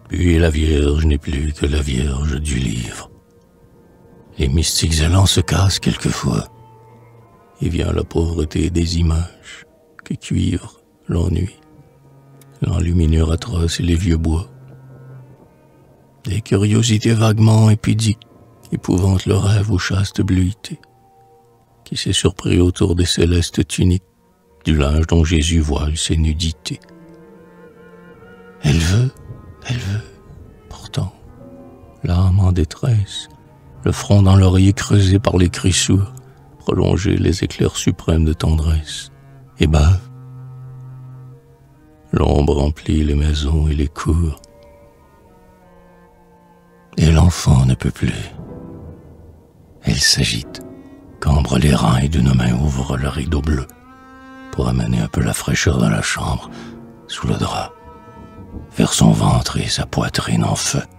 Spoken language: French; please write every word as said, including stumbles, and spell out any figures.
Puis la Vierge n'est plus que la Vierge du livre. Les mystiques élans se cassent quelquefois, et vient la pauvreté des images que cuivre l'ennui, l'enluminure atroce et les vieux bois. Des curiosités vaguement impudiques épouvantent le rêve aux chastes bleuités, qui s'est surpris autour des célestes tuniques du linge dont Jésus voile ses nudités. Elle veut, elle veut, pourtant, l'âme en détresse, le front dans l'oreiller creusé par les cris sourds, prolonger les éclairs suprêmes de tendresse, et bave. L'ombre remplit les maisons et les cours, et l'enfant ne peut plus. Elle s'agite, cambre les reins et d'une main ouvre le rideau bleu pour amener un peu la fraîcheur dans la chambre, sous le drap, vers son ventre et sa poitrine en feu.